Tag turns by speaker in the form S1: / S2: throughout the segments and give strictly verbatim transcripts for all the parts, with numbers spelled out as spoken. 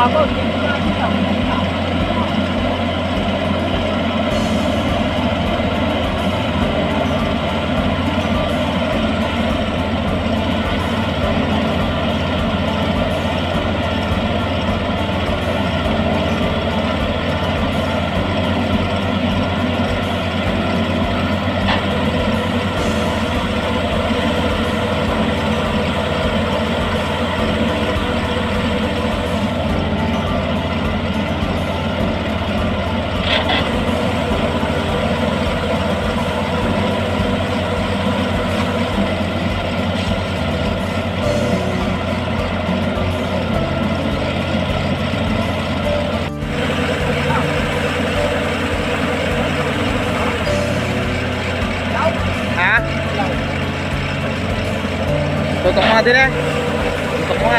S1: hapon. Tutok mo nga din eh. Tutok mo nga.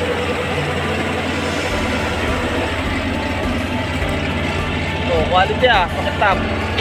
S1: Oh, quality ah. Pakitap.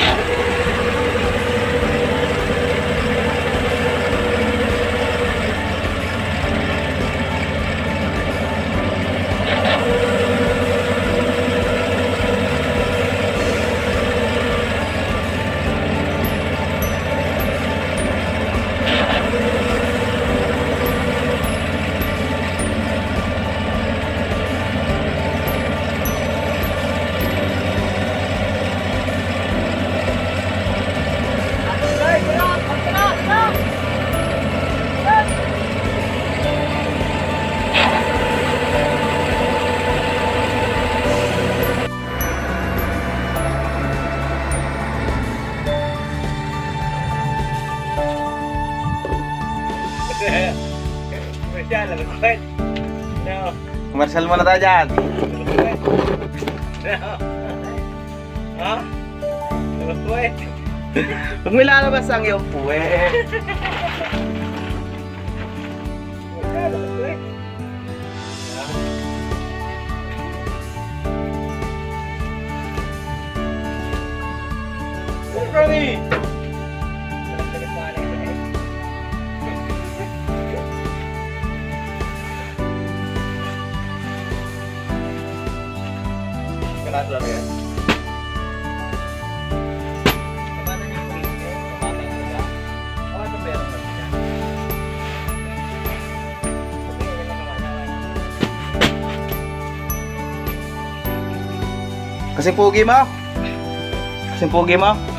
S1: Komersial muna tayo dyan.
S2: Ha?
S1: Huwag mo ilalabas ang iyong puwe.
S2: Ready? Kenapa lang yan? Kamana niyo yung video? Kamana niyo ba? O, ito meron na siya.
S1: Kasing pugi mo? Kasing pugi mo?